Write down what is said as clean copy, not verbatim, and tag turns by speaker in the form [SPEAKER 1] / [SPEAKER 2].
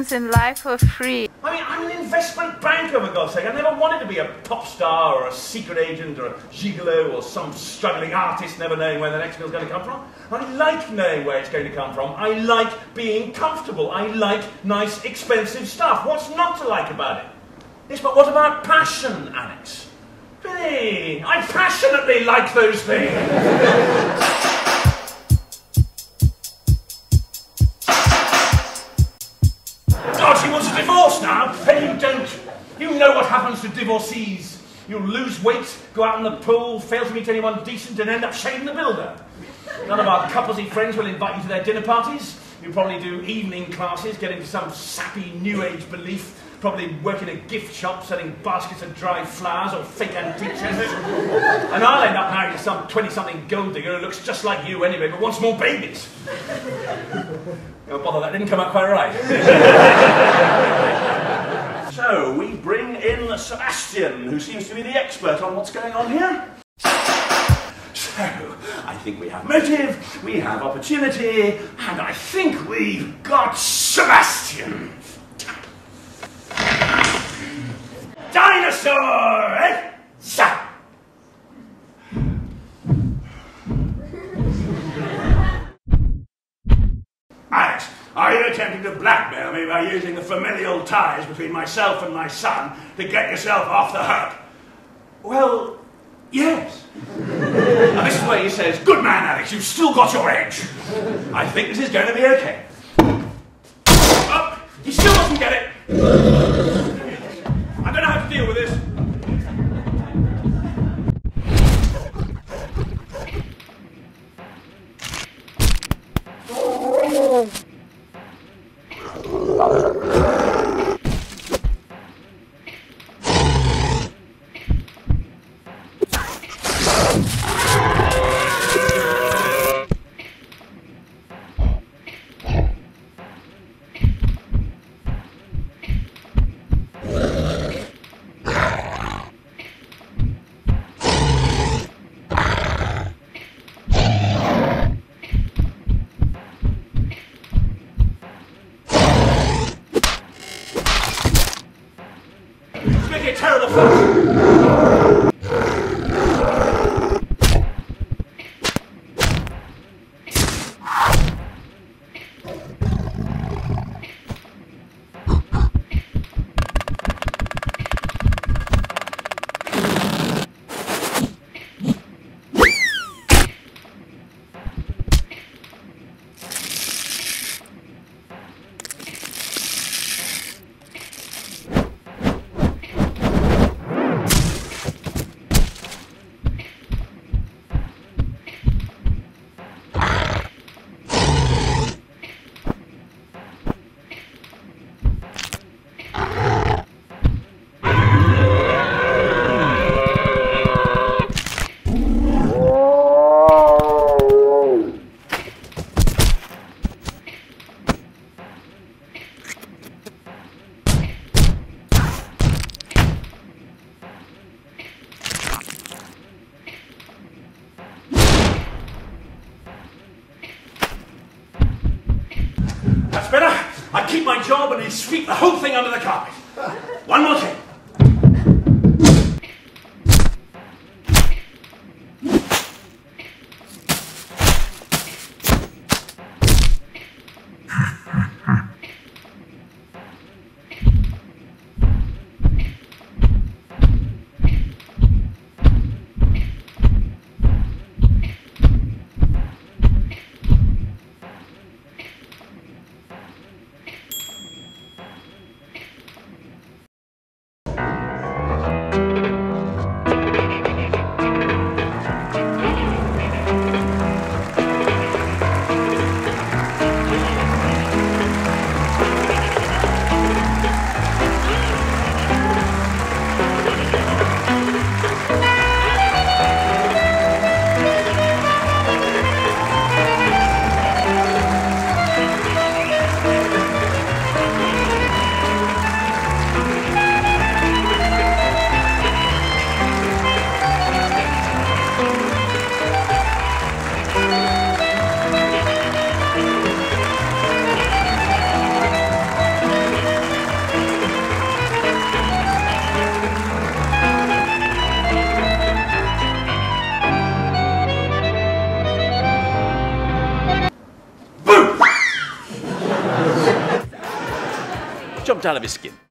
[SPEAKER 1] things in life for free.
[SPEAKER 2] I mean, I'm an investment banker, for God's sake. I never wanted to be a pop star or a secret agent or a gigolo or some struggling artist never knowing where the next meal's going to come from. I like knowing where it's going to come from. I like being comfortable. I like nice, expensive stuff. What's not to like about it? Yes, but what about passion, Alex? Really? I passionately like those things. God, she wants a divorce now. Hey, you don't. You know what happens to divorcees. You'll lose weight, go out in the pool, fail to meet anyone decent, and end up shaving the builder. None of our couplesy friends will invite you to their dinner parties. You'll probably do evening classes, get into some sappy New Age belief, probably work in a gift shop selling baskets of dry flowers or fake antique chests. And I'll end up married to some 20-something gold digger who looks just like you anyway, but wants more babies. Oh, bother, that didn't come out quite right. So, we bring in Sebastian, who seems to be the expert on what's going on here. So, I think we have motive, we have opportunity, and I think we've got Sebastian. Dinosaur! Eh? Sa! Alex, are you attempting to blackmail me by using the familial ties between myself and my son to get yourself off the hook? Well, yes. And this is where he says, good man, Alex, you've still got your edge. I think this is going to be okay. Oh, he still doesn't get it. I don't know how to deal with this. Make it terrible fun. That's better. I keep my job and sweep the whole thing under the carpet. One more thing.
[SPEAKER 1] out of his skin.